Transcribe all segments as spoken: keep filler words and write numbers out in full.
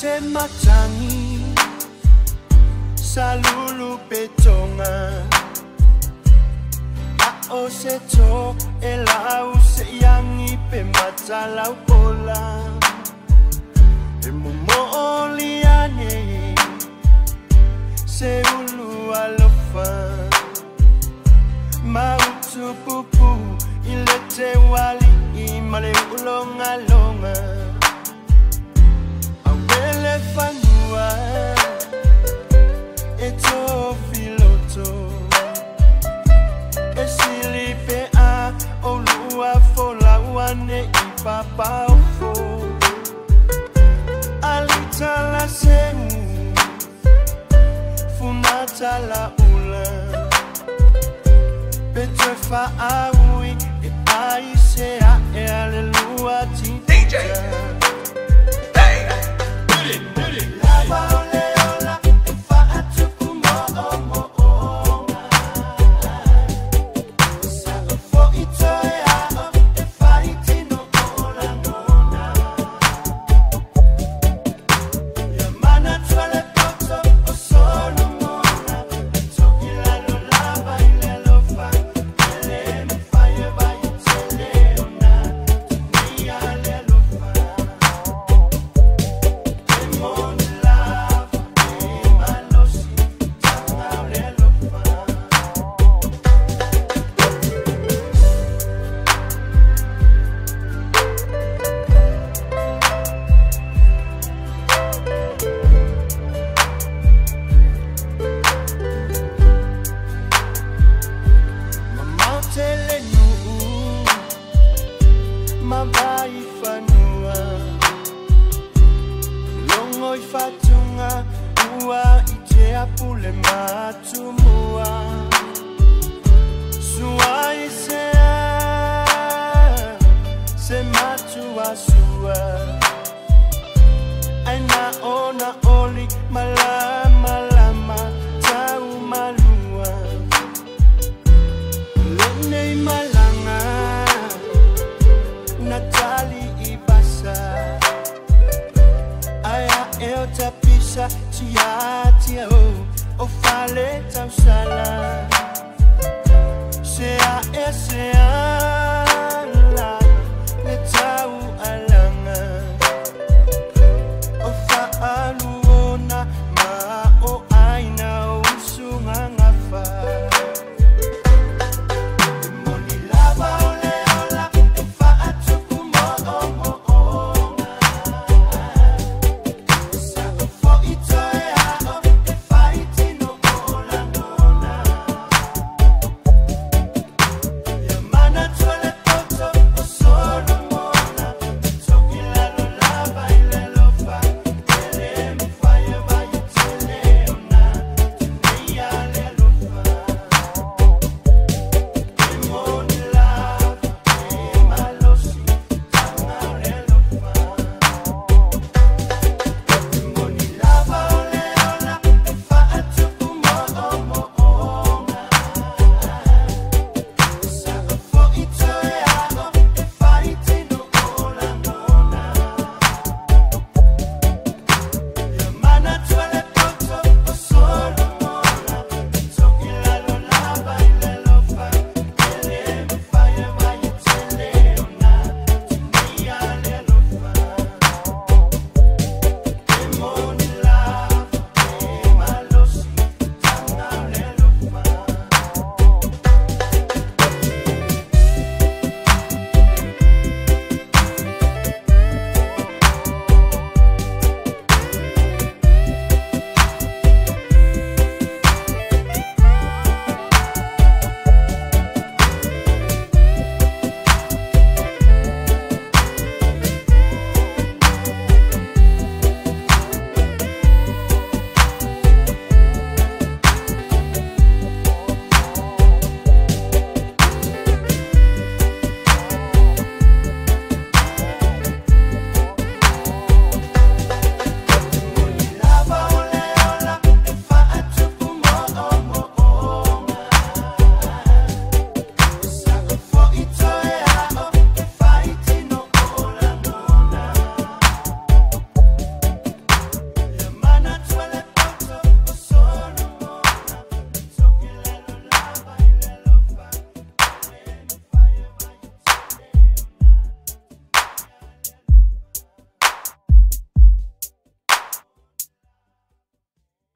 se matangi salulu betonga o se to e lau se yangi pe matala pola e momo oliane se ulu alofa mautu pupu ilete wali imale ulonga longa awele fanua eto filoto esilipe a olua fola wane ipapa ofo alitala semu funata la ula petrefa aui e aise a e aleluia ti D J hey put it put it lava ole ola fa atuku mo mo mana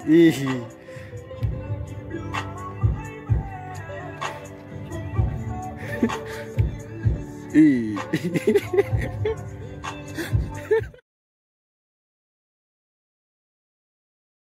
Ih. Ih.